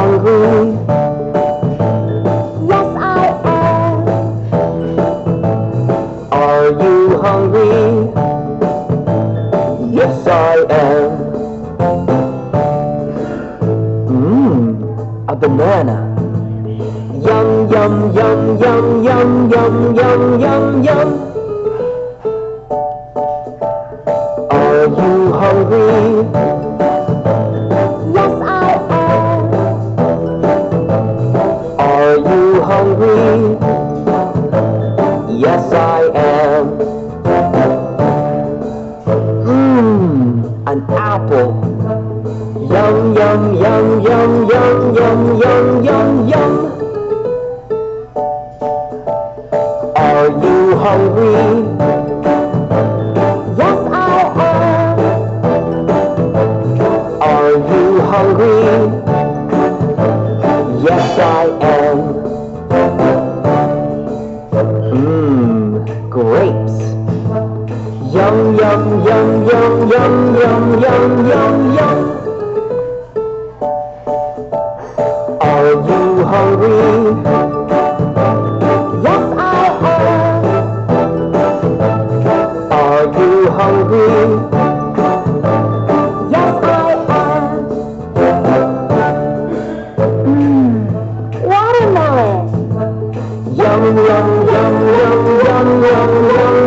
hungry? Yes, I am. Are you hungry? Yes, I am. A banana. Yum, yum, yum, yum, yum, yum, yum, yum, yum. Are you hungry? Yes, I am. Are you hungry? Yes, I am. An apple. Yum, yum, yum, yum, yum, yum, yum, yum, yum. Are you hungry? Yes, I am. Are you hungry? Yes, I am. Grapes. Yum, yum, yum, yum, yum, yum, yum, yum, yum. Are you hungry? Yes, I am. Are you hungry? Yes, I am. Watermelon. Yum, yum, yum, yum, yum, yum, yum.